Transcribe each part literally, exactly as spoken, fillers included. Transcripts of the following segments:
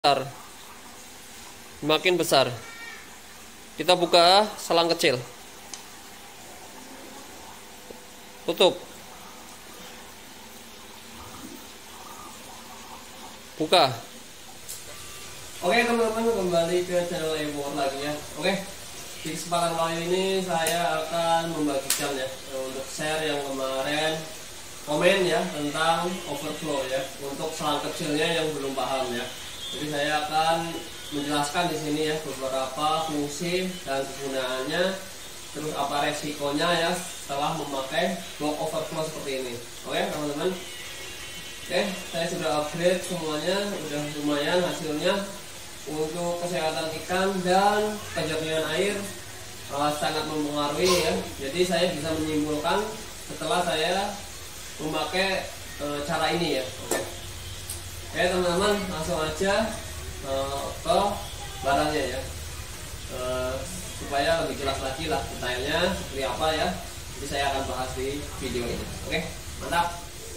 besar, semakin besar. Kita buka selang kecil, tutup, buka. Oke teman-teman, kembali ke channel Ewor lagi ya. Oke, di kesempatan kali ini saya akan membagikan ya untuk share yang kemarin komen ya tentang overflow ya, untuk selang kecilnya yang belum paham ya. Jadi saya akan menjelaskan di sini ya beberapa fungsi dan kegunaannya, terus apa resikonya ya setelah memakai block overflow seperti ini. Oke teman-teman. Oke, saya sudah upgrade semuanya, udah lumayan hasilnya untuk kesehatan ikan dan kejernihan air uh, sangat mempengaruhi ya. Jadi saya bisa menyimpulkan setelah saya memakai uh, cara ini ya. Oke. Oke teman-teman, langsung aja uh, ke barangnya ya, uh, supaya lebih jelas lagi lah detailnya seperti apa ya. Jadi saya akan bahas di video ini. Oke, mantap.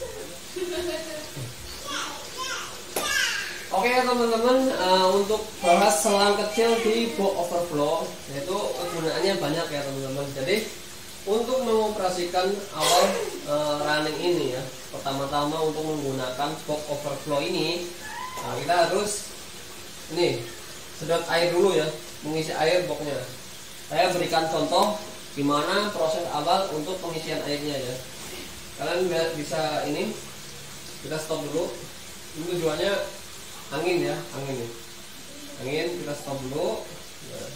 Oke teman-teman, uh, untuk bahas selang kecil di box overflow, yaitu kegunaannya banyak ya teman-teman. Jadi untuk mengoperasikan awal uh, running ini ya, pertama-tama untuk menggunakan box overflow ini, nah kita harus ini sedot air dulu ya, mengisi air boxnya. Saya berikan contoh gimana proses awal untuk pengisian airnya ya. Kalian bisa ini, kita stop dulu. Ini tujuannya angin ya, angin nih, angin kita stop dulu. Nah.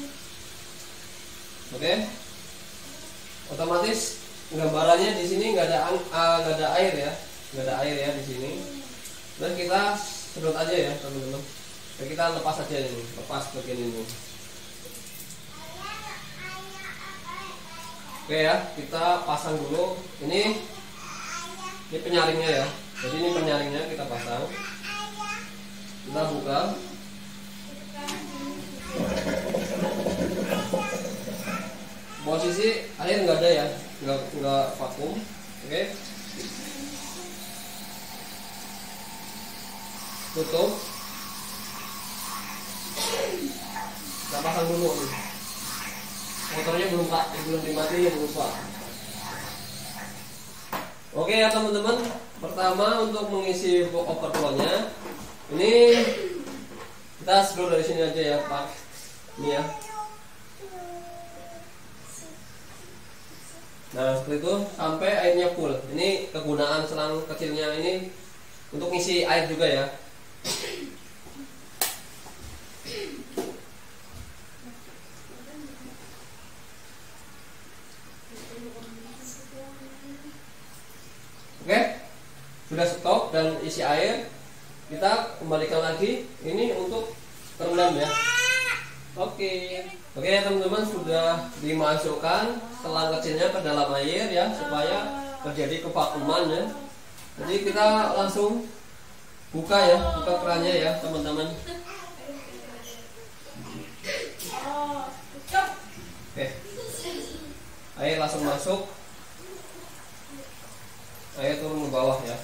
Oke. Otomatis gambarannya di sini nggak ada uh, nggak ada air ya, nggak ada air ya di sini. Dan kita sedot aja ya teman-teman. Dan kita lepas aja ini, lepas bagian ini. Oke ya, kita pasang dulu. Ini ini penyaringnya ya. Jadi ini penyaringnya kita pasang. Kita buka. Posisi air nggak ada ya, nggak nggak vakum. Oke, tutup. Kita pasang dulu nih. Motornya belum pak, belum dimatiin, lupa. Oke ya teman-teman, pertama untuk mengisi box overflow-nya, ini kita sedot dari sini aja ya pak. Ini ya. Nah seperti itu sampai airnya full. Ini kegunaan selang kecilnya ini untuk ngisi air juga ya. Oke, sudah stop dan isi air. Kita kembalikan lagi ini untuk terendam ya. Oke, oke ya teman-teman, sudah dimasukkan selang kecilnya ke dalam air ya, supaya terjadi kevakuman ya. Jadi kita langsung buka ya, buka kerannya ya teman-teman. Oke, air langsung masuk, air turun ke bawah ya.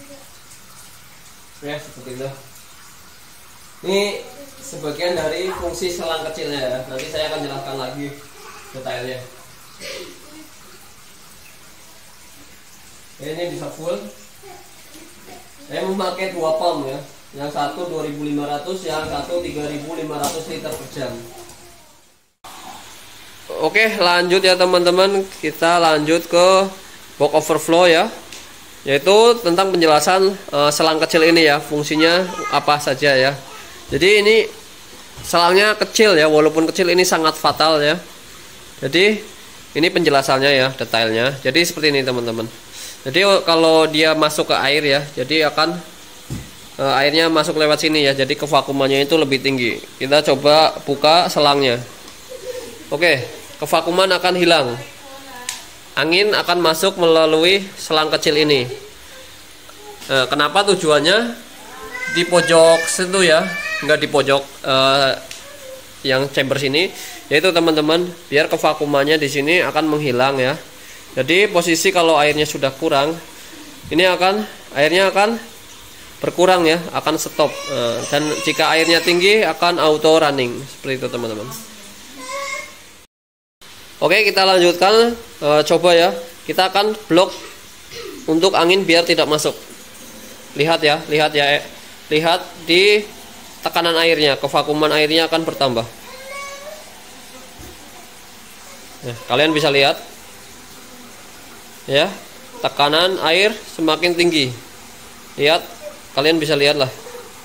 Ya seperti itu. Ini sebagian dari fungsi selang kecilnya ya. Nanti saya akan jelaskan lagi detailnya. Ini bisa full. Saya memakai dua pump ya. Yang satu dua ribu lima ratus, yang satu tiga ribu lima ratus liter per jam. Oke, lanjut ya teman-teman. Kita lanjut ke box overflow ya. Yaitu tentang penjelasan uh, selang kecil ini ya, fungsinya apa saja ya. Jadi ini selangnya kecil ya, walaupun kecil ini sangat fatal ya. Jadi ini penjelasannya ya, detailnya. Jadi seperti ini teman-teman. Jadi kalau dia masuk ke air ya, jadi akan e, airnya masuk lewat sini ya. Jadi kevakumannya itu lebih tinggi. Kita coba buka selangnya. Oke, kevakuman akan hilang. Angin akan masuk melalui selang kecil ini. E, kenapa tujuannya di pojok situ ya, nggak di pojok uh, yang chamber sini, yaitu teman-teman biar kevakumannya di sini akan menghilang ya. Jadi posisi kalau airnya sudah kurang, ini akan airnya akan berkurang ya, akan stop. Nah, dan jika airnya tinggi akan auto running seperti itu teman-teman. Oke, kita lanjutkan. E, coba ya, kita akan blok untuk angin biar tidak masuk. Lihat ya, lihat ya, lihat di tekanan airnya, kevakuman airnya akan bertambah. Nah, kalian bisa lihat ya, tekanan air semakin tinggi. Lihat, kalian bisa lihat lah.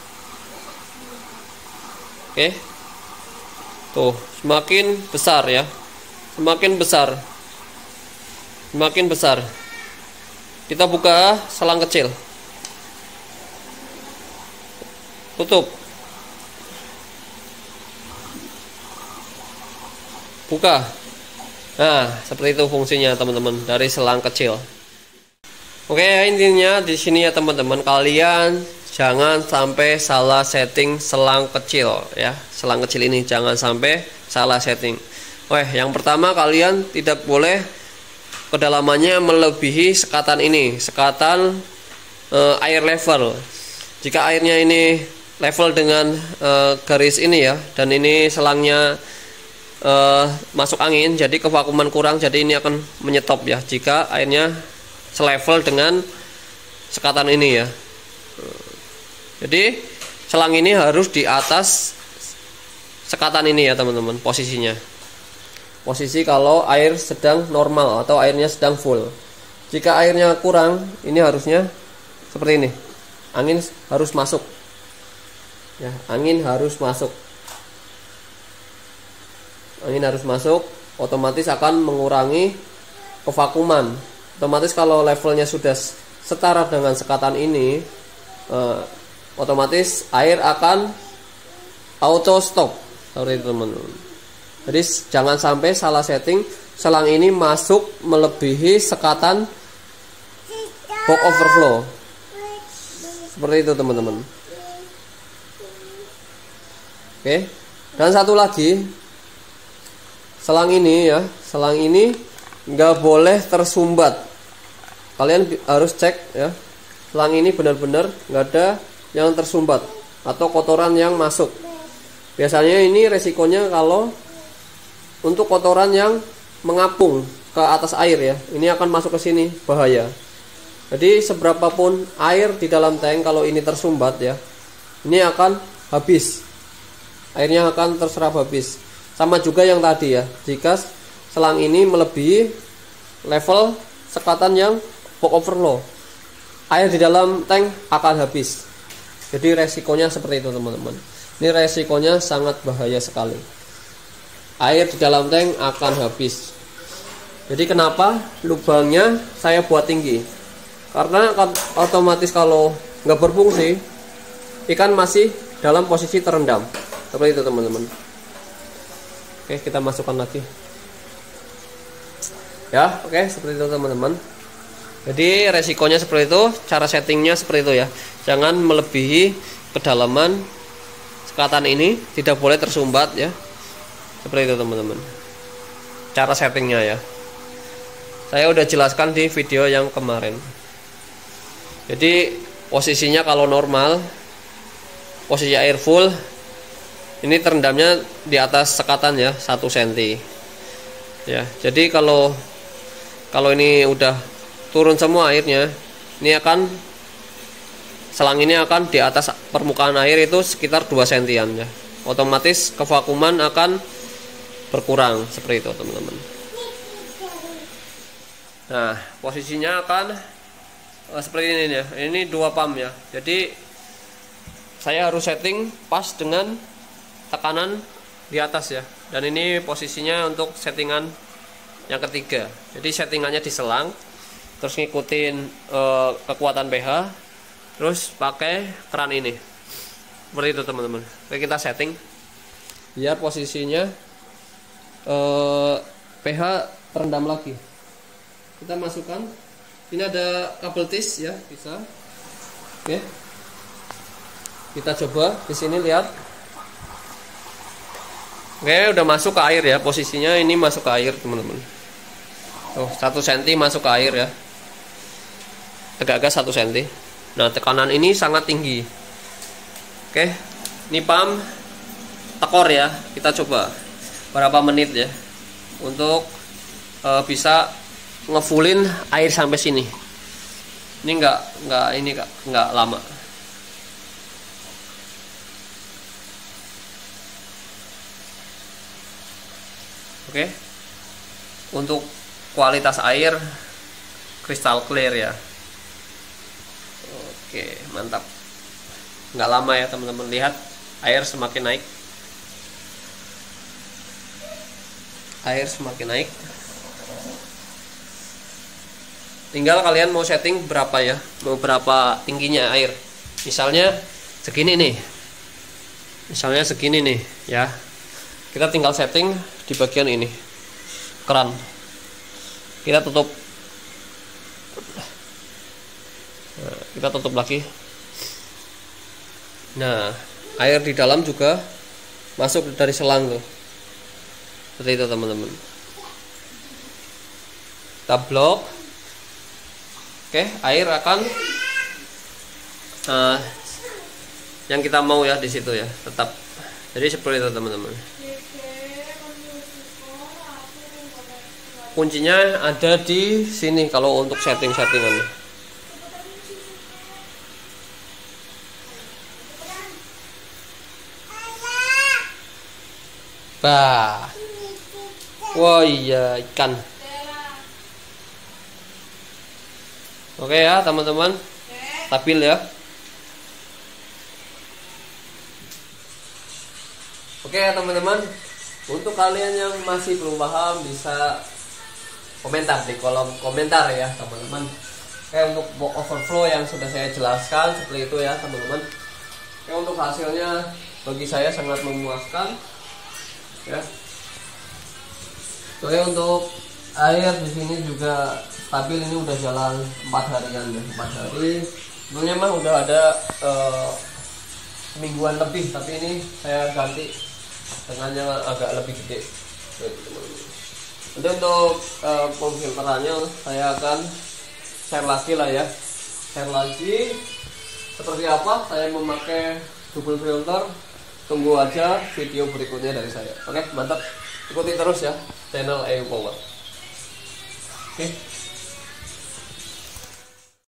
Oke, tuh semakin besar ya, semakin besar, semakin besar. Kita buka selang kecil, tutup, buka. Nah, seperti itu fungsinya teman-teman dari selang kecil. Oke, intinya di sini ya teman-teman, kalian jangan sampai salah setting selang kecil ya. Selang kecil ini jangan sampai salah setting. Oke, yang pertama kalian tidak boleh kedalamannya melebihi sekatan ini, sekatan e, air level. Jika airnya ini level dengan e, garis ini ya, dan ini selangnya Uh, masuk angin, jadi kevakuman kurang, jadi ini akan menyetop ya jika airnya selevel dengan sekatan ini ya. Jadi selang ini harus di atas sekatan ini ya teman-teman, posisinya. Posisi kalau air sedang normal atau airnya sedang full. Jika airnya kurang, ini harusnya seperti ini. Angin harus masuk. Ya, angin harus masuk. Angin harus masuk, otomatis akan mengurangi kevakuman. Otomatis kalau levelnya sudah setara dengan sekatan ini, eh, otomatis air akan auto stop. Seperti itu teman-teman. Jadi jangan sampai salah setting, selang ini masuk melebihi sekatan box overflow. Seperti itu teman-teman. Oke. Dan satu lagi, selang ini ya, selang ini nggak boleh tersumbat. Kalian harus cek ya, selang ini benar-benar nggak ada yang tersumbat atau kotoran yang masuk. Biasanya ini resikonya kalau untuk kotoran yang mengapung ke atas air ya, ini akan masuk ke sini, bahaya. Jadi seberapapun air di dalam tank, kalau ini tersumbat ya, ini akan habis, airnya akan terserap habis. Sama juga yang tadi ya, jika selang ini melebihi level sekatan yang box overflow, air di dalam tank akan habis. Jadi resikonya seperti itu teman-teman. Ini resikonya sangat bahaya sekali. Air di dalam tank akan habis. Jadi kenapa lubangnya saya buat tinggi? Karena otomatis kalau nggak berfungsi, ikan masih dalam posisi terendam. Seperti itu teman-teman. Oke, kita masukkan lagi ya. Oke, seperti itu teman-teman. Jadi resikonya seperti itu, cara settingnya seperti itu ya. Jangan melebihi kedalaman sekatan ini, tidak boleh tersumbat ya. Seperti itu teman-teman, cara settingnya ya. Saya udah jelaskan di video yang kemarin. Jadi posisinya kalau normal, posisi air full, ini terendamnya di atas sekatan ya, satu sentimeter. Ya, jadi kalau kalau ini udah turun semua airnya, ini akan selang ini akan di atas permukaan air itu sekitar dua sentimeter ya. Otomatis kevakuman akan berkurang seperti itu teman-teman. Nah, posisinya akan eh, seperti ini ya. Ini dua pump ya. Jadi saya harus setting pas dengan tekanan di atas ya. Dan ini posisinya untuk settingan yang ketiga. Jadi settingannya di selang, terus ngikutin e, kekuatan pH, terus pakai keran ini. Seperti itu teman-teman. Oke, kita setting biar posisinya e, pH terendam lagi. Kita masukkan. Ini ada kabel tis ya, bisa. Oke. Kita coba di sini, lihat. Oke, udah masuk ke air ya, posisinya ini masuk ke air teman-teman. Tuh, satu sentimeter masuk ke air ya, agak-agak satu sentimeter. Nah, tekanan ini sangat tinggi. Oke, ini pump tekor ya. Kita coba berapa menit ya untuk uh, bisa ngefullin air sampai sini. Ini enggak enggak ini enggak, enggak lama. Oke. Untuk kualitas air kristal clear ya. Oke, mantap. Nggak lama ya teman-teman, lihat air semakin naik. Air semakin naik. Tinggal kalian mau setting berapa ya, mau berapa tingginya air. Misalnya segini nih. Misalnya segini nih ya. Kita tinggal setting di bagian ini. Keran. Kita tutup. Nah, kita tutup lagi. Nah, air di dalam juga masuk dari selang tuh. Seperti itu teman-teman. Kita blok. Oke, air akan uh, yang kita mau ya di situ ya, tetap. Jadi seperti itu teman-teman. Kuncinya ada di sini kalau untuk setting-settingannya. Bah. Wah iya, ikan. Oke ya teman-teman, stabil ya. Oke ya teman-teman, untuk kalian yang masih belum paham bisa komentar di kolom komentar ya teman-teman. Oke, untuk box overflow yang sudah saya jelaskan seperti itu ya teman-teman. Oke, untuk hasilnya bagi saya sangat memuaskan ya. Oke, untuk air di sini juga stabil, ini udah jalan empat harian ya, empat hari. Sebenarnya mah udah ada uh, semingguan lebih, tapi ini saya ganti dengan yang agak lebih gede. Nanti untuk uh, pemfilterannya saya akan share lagi lah ya, share lagi seperti apa saya memakai double filter. Tunggu aja video berikutnya dari saya. Oke, mantap. Ikuti terus ya channel E U Power. Oke.